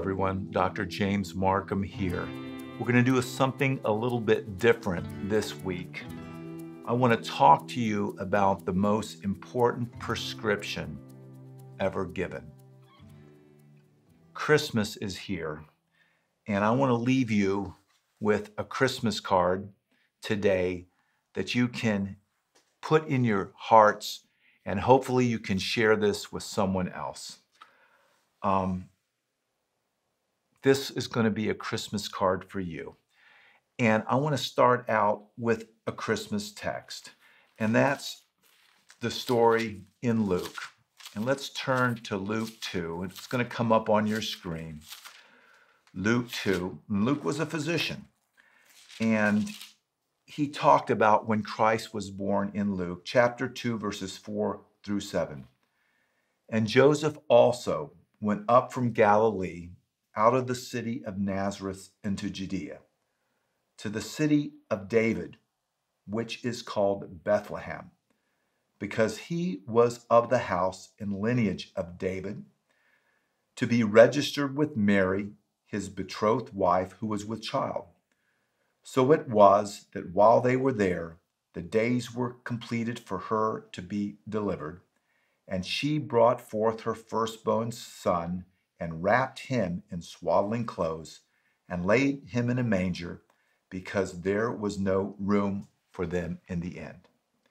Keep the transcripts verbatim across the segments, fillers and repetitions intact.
everyone. Doctor James Marcum here. We're going to do something a little bit different this week. I want to talk to you about the most important prescription ever given. Christmas is here, and I want to leave you with a Christmas card today that you can put in your hearts, and hopefully you can share this with someone else. Um, this is going to be a Christmas card for you. And I want to start out with a Christmas text, and that's the story in Luke. And let's turn to Luke two. It's going to come up on your screen. Luke two. And Luke was a physician, and he talked about when Christ was born in Luke, chapter two, verses four through seven. And Joseph also went up from Galilee, out of the city of Nazareth into Judea, to the city of David, which is called Bethlehem, because he was of the house and lineage of David, to be registered with Mary, his betrothed wife, who was with child. So it was that while they were there, the days were completed for her to be delivered, and she brought forth her firstborn son, and wrapped him in swaddling clothes, and laid him in a manger, because there was no room for them in the inn.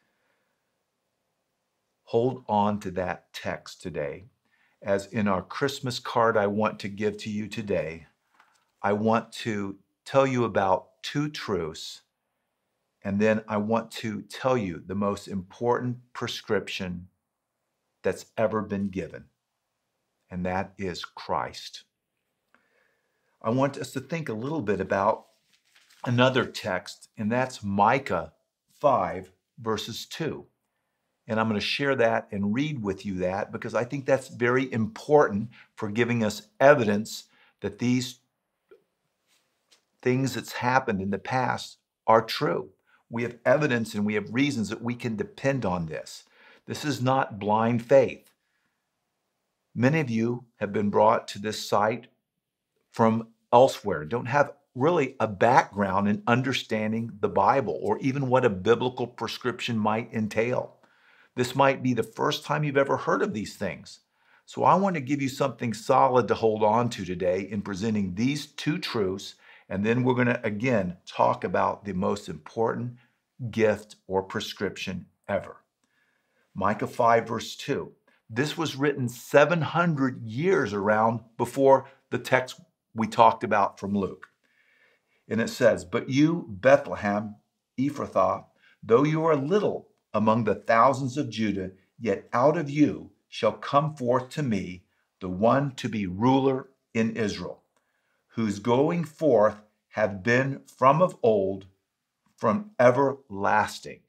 Hold on to that text today, as in our Christmas card I want to give to you today, I want to tell you about two truths, and then I want to tell you the most important prescription that's ever been given, and that is Christ. I want us to think a little bit about another text, and that's Micah five, verses two. And I'm going to share that and read with you that because I think that's very important for giving us evidence that these things that's happened in the past are true. We have evidence and we have reasons that we can depend on this. This is not blind faith. Many of you have been brought to this site from elsewhere, don't have really a background in understanding the Bible or even what a biblical prescription might entail. This might be the first time you've ever heard of these things. So I want to give you something solid to hold on to today in presenting these two truths, and then we're going to again talk about the most important gift or prescription ever. Micah five, verse two. This was written seven hundred years around before the text we talked about from Luke. And it says, "But you, Bethlehem, Ephrathah, though you are little among the thousands of Judah, yet out of you shall come forth to me the one to be ruler in Israel, whose going forth have been from of old, from everlasting."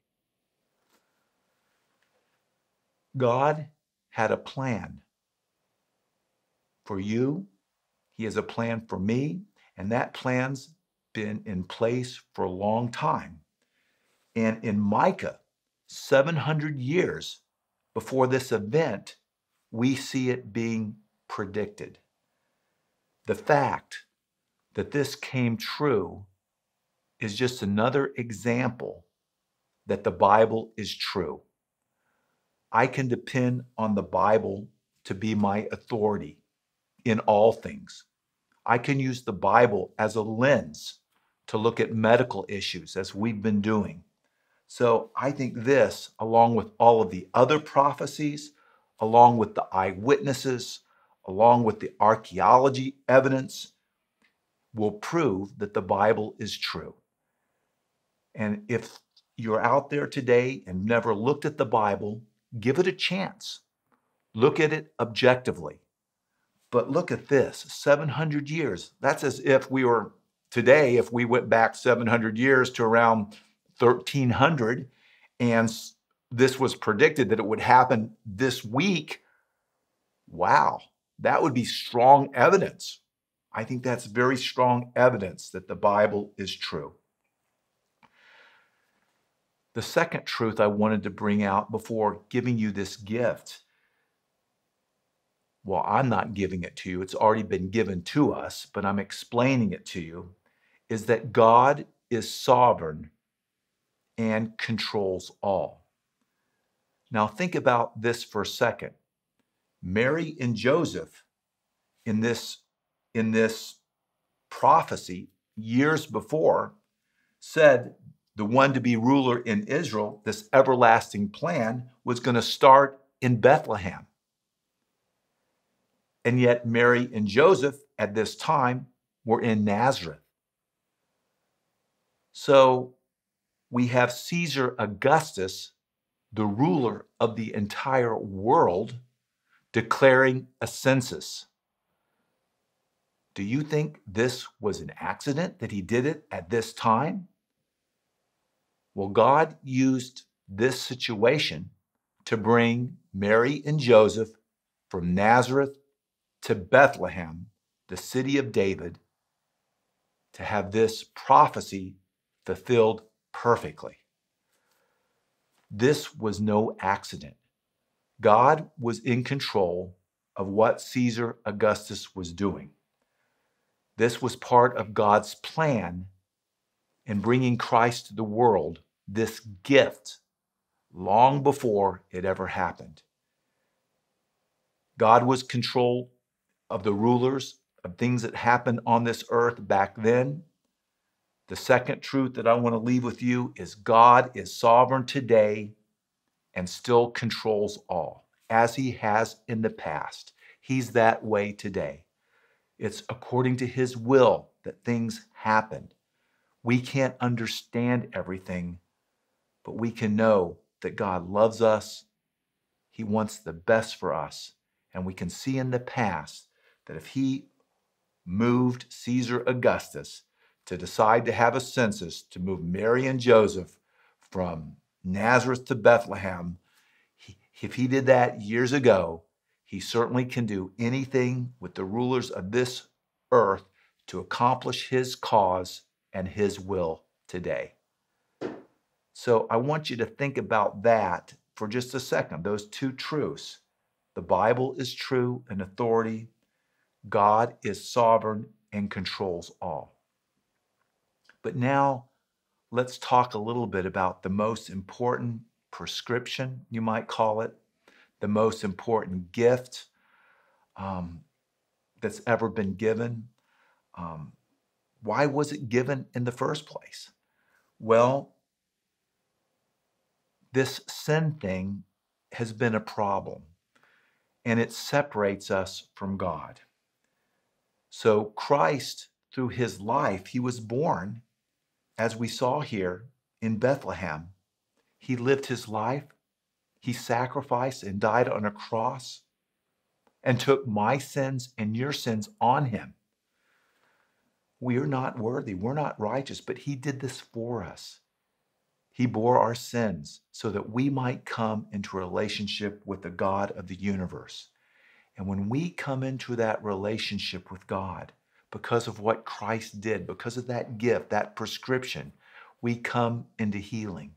God had a plan for you. He has a plan for me, and that plan's been in place for a long time. And in Micah, seven hundred years before this event, we see it being predicted. The fact that this came true is just another example that the Bible is true. I can depend on the Bible to be my authority in all things. I can use the Bible as a lens to look at medical issues, as we've been doing. So I think this, along with all of the other prophecies, along with the eyewitnesses, along with the archaeology evidence, will prove that the Bible is true. And if you're out there today and never looked at the Bible, give it a chance. Look at it objectively. But look at this, seven hundred years. That's as if we were today, if we went back seven hundred years to around thirteen hundred, and this was predicted that it would happen this week. Wow, that would be strong evidence. I think that's very strong evidence that the Bible is true. The second truth I wanted to bring out before giving you this gift well, I'm not giving it to you, it's already been given to us, but I'm explaining it to you, is that God is sovereign and controls all. Now think about this for a second. Mary and Joseph in this, in this prophecy years before said the one to be ruler in Israel, this everlasting plan, was going to start in Bethlehem. And yet Mary and Joseph at this time were in Nazareth. So we have Caesar Augustus, the ruler of the entire world, declaring a census. Do you think this was an accident that he did it at this time? Well, God used this situation to bring Mary and Joseph from Nazareth to Bethlehem, the city of David, to have this prophecy fulfilled perfectly. This was no accident. God was in control of what Caesar Augustus was doing. This was part of God's plan in bringing Christ to the world, this gift, long before it ever happened. God was in control of the rulers, of things that happened on this earth back then. The second truth that I want to leave with you is God is sovereign today and still controls all, as he has in the past. He's that way today. It's according to his will that things happen. We can't understand everything, but we can know that God loves us. He wants the best for us. And we can see in the past that if he moved Caesar Augustus to decide to have a census to move Mary and Joseph from Nazareth to Bethlehem, he, if he did that years ago, he certainly can do anything with the rulers of this earth to accomplish his cause and his will today. So I want you to think about that for just a second, those two truths. The Bible is true and authority. God is sovereign and controls all. But now let's talk a little bit about the most important prescription, you might call it, the most important gift um, that's ever been given. Um, why was it given in the first place? Well, this sin thing has been a problem, and it separates us from God. So Christ, through his life, he was born, as we saw here, in Bethlehem. He lived his life. He sacrificed and died on a cross and took my sins and your sins on him. We are not worthy. We're not righteous, but he did this for us. He bore our sins so that we might come into a relationship with the God of the universe. And when we come into that relationship with God, because of what Christ did, because of that gift, that prescription, we come into healing.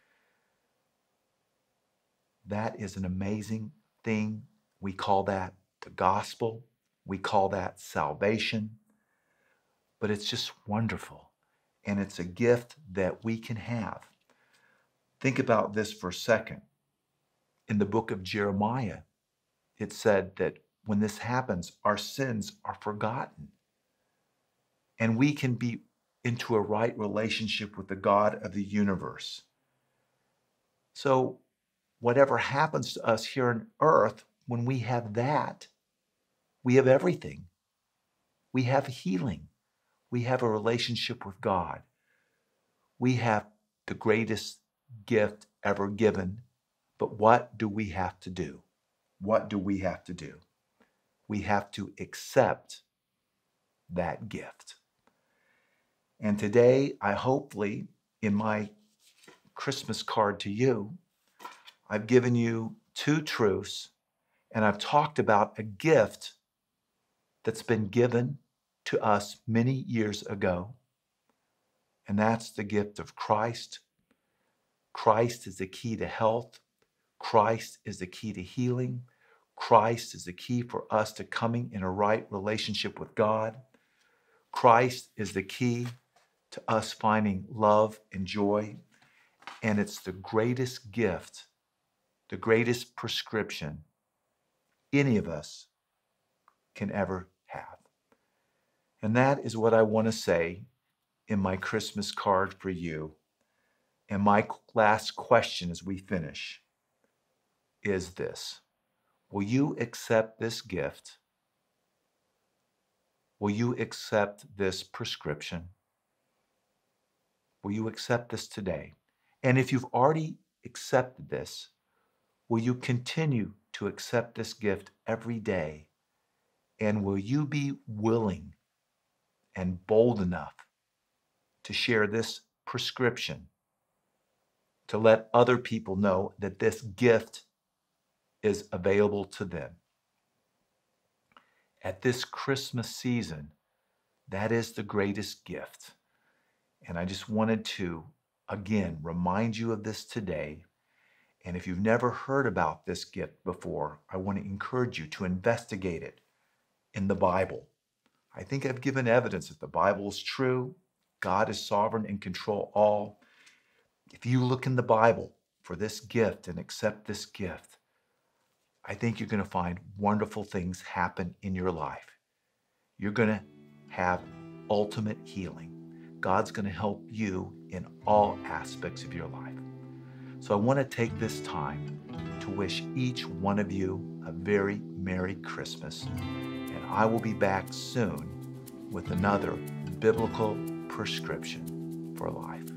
That is an amazing thing. We call that the gospel. We call that salvation. But it's just wonderful. And it's a gift that we can have. Think about this for a second. In the book of Jeremiah, it said that when this happens, our sins are forgotten. And we can be into a right relationship with the God of the universe. So whatever happens to us here on earth, when we have that, we have everything. We have healing. We have a relationship with God. We have the greatest gift ever given. But what do we have to do? What do we have to do? We have to accept that gift. And today, I hopefully, in my Christmas card to you, I've given you two truths, and I've talked about a gift that's been given to us many years ago, and that's the gift of Christ. Christ is the key to health. Christ is the key to healing. Christ is the key for us to coming in a right relationship with God. Christ is the key to us finding love and joy. And it's the greatest gift, the greatest prescription any of us can ever have. And that is what I want to say in my Christmas card for you. And my last question as we finish is this: will you accept this gift? Will you accept this prescription? Will you accept this today? And if you've already accepted this, will you continue to accept this gift every day? And will you be willing and bold enough to share this prescription, to let other people know that this gift is available to them? At this Christmas season, that is the greatest gift. And I just wanted to, again, remind you of this today. And if you've never heard about this gift before, I want to encourage you to investigate it in the Bible. I think I've given evidence that the Bible is true. God is sovereign and control all. If you look in the Bible for this gift and accept this gift, I think you're going to find wonderful things happen in your life. You're going to have ultimate healing. God's going to help you in all aspects of your life. So I want to take this time to wish each one of you a very Merry Christmas. And I will be back soon with another biblical prescription for life.